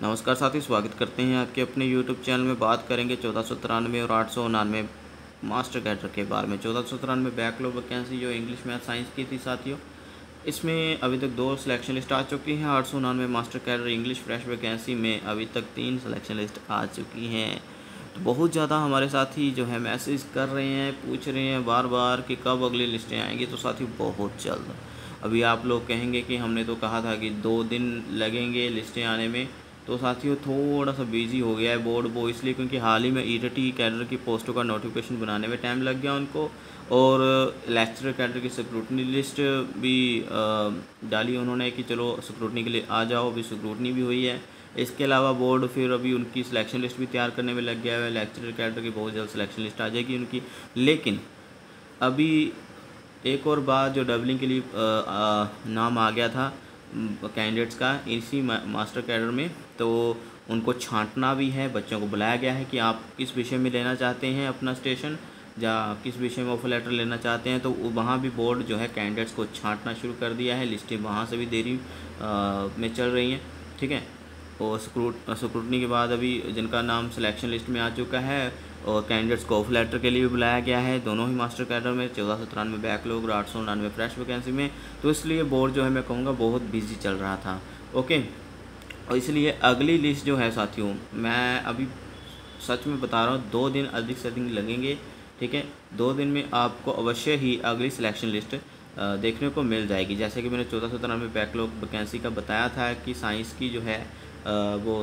नमस्कार साथी, स्वागत करते हैं आपके अपने YouTube चैनल में। बात करेंगे 1493 और 899 मास्टर कैडर के बारे में। 1493 बैकलॉग वैकेंसी जो इंग्लिश मैथ साइंस की थी साथियों, इसमें अभी तक 2 सिलेक्शन लिस्ट आ चुकी हैं। 899 master cadre English fresh vacancy में अभी तक 3 सिलेक्शन लिस्ट आ चुकी हैं। तो बहुत ज़्यादा हमारे साथी जो है मैसेज कर रहे हैं, पूछ रहे हैं बार बार कि कब अगली लिस्टें आएंगी। तो साथियों बहुत जल्द। अभी आप लोग कहेंगे कि हमने तो कहा था कि 2 दिन लगेंगे लिस्टें आने में। तो साथियों थोड़ा सा बिजी हो गया है बोर्ड वो, इसलिए क्योंकि हाल ही में ईटीटी कैडर की पोस्टों का नोटिफिकेशन बनाने में टाइम लग गया उनको, और लेक्चरर कैडर की स्क्रूटनी लिस्ट भी डाली उन्होंने कि चलो स्क्रूटनी के लिए आ जाओ। अभी स्क्रूटनी भी हुई है। इसके अलावा बोर्ड फिर अभी उनकी सिलेक्शन लिस्ट भी तैयार करने में लग गया है। लेक्चरर कैडर की बहुत जल्द सिलेक्शन लिस्ट आ जाएगी उनकी। लेकिन अभी एक और बात, जो डबलिंग के लिए नाम आ गया था कैंडिडेट्स का इसी मास्टर कैडर में, तो उनको छांटना भी है। बच्चों को बुलाया गया है कि आप किस विषय में लेना चाहते हैं अपना स्टेशन, या किस विषय में ऑफर लेटर लेना चाहते हैं। तो वहाँ भी बोर्ड जो है कैंडिडेट्स को छांटना शुरू कर दिया है। लिस्टें वहाँ से भी देरी में चल रही हैं, ठीक है। और स्क्रूटनी के बाद अभी जिनका नाम सिलेक्शन लिस्ट में आ चुका है, और कैंडिडेट्स को ऑफर लेटर के लिए भी बुलाया गया है दोनों ही मास्टर कैडर में, 1493 बैकलॉग और 899 फ्रेश वैकेंसी में। तो इसलिए बोर्ड जो है मैं कहूँगा बहुत बिजी चल रहा था, ओके। और इसलिए अगली लिस्ट जो है साथियों, मैं अभी सच में बता रहा हूँ 2 दिन अधिक से अधिक लगेंगे, ठीक है। 2 दिन में आपको अवश्य ही अगली सिलेक्शन लिस्ट देखने को मिल जाएगी। जैसे कि मैंने 1493 बैकलॉग वैकेंसी का बताया था कि साइंस की जो है वो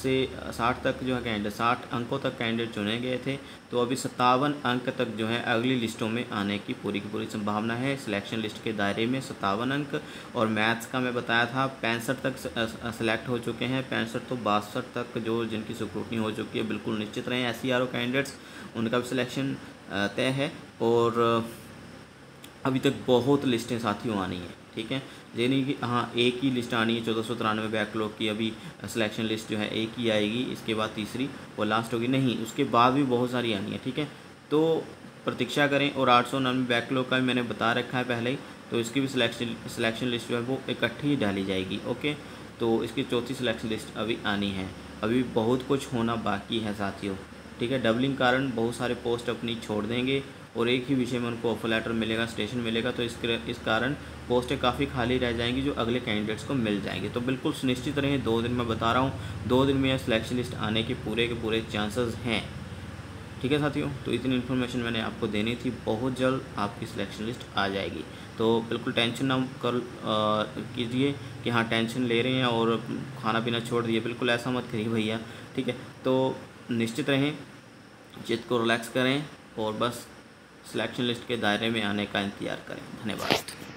60 तक जो है कैंडिडेट 60 अंकों तक कैंडिडेट चुने गए थे। तो अभी 57 अंक तक जो है अगली लिस्टों में आने की पूरी संभावना है। सिलेक्शन लिस्ट के दायरे में 57 अंक, और मैथ्स का मैं बताया था 65 तक सेलेक्ट हो चुके हैं। 65 तो 62 तक जो जिनकी स्क्रूटनी हो चुकी है, बिल्कुल निश्चित रहें। SCRO कैंडिडेट्स, उनका भी सिलेक्शन तय है। और अभी तक बहुत लिस्टें साथियों आनी हैं, ठीक है। ये नहीं कि हाँ एक ही लिस्ट आनी है 1493 बैकलॉग की, अभी सिलेक्शन लिस्ट जो है एक ही आएगी, इसके बाद तीसरी और लास्ट होगी, नहीं, उसके बाद भी बहुत सारी आनी है, ठीक है। तो प्रतीक्षा करें। और 899 बैकलॉग का भी मैंने बता रखा है पहले ही, तो इसकी भी सिलेक्शन लिस्ट जो है वो इकट्ठी ही डाली जाएगी, ओके। तो इसकी चौथी सिलेक्शन लिस्ट अभी आनी है। अभी बहुत कुछ होना बाकी है साथियों, ठीक है। डबलिंग कारण बहुत सारे पोस्ट अपनी छोड़ देंगे और एक ही विषय में उनको ऑफर लेटर मिलेगा, स्टेशन मिलेगा। तो इस कारण पोस्टें काफ़ी खाली रह जाएंगी जो अगले कैंडिडेट्स को मिल जाएंगी। तो बिल्कुल सुनिश्चित रहें, 2 दिन मैं बता रहा हूँ, 2 दिन में यह सिलेक्शन लिस्ट आने के पूरे चांसेस हैं, ठीक है साथियों। तो इतनी इन्फॉर्मेशन मैंने आपको देनी थी। बहुत जल्द आपकी सिलेक्शन लिस्ट आ जाएगी। तो बिल्कुल टेंशन ना कीजिए कि हाँ टेंशन ले रहे हैं और खाना पीना छोड़ दिए, बिल्कुल ऐसा मत करिए भैया, ठीक है। तो निश्चित रहें, चित्त को रिलैक्स करें और बस सिलेक्शन लिस्ट के दायरे में आने का इंतज़ार करें। धन्यवाद।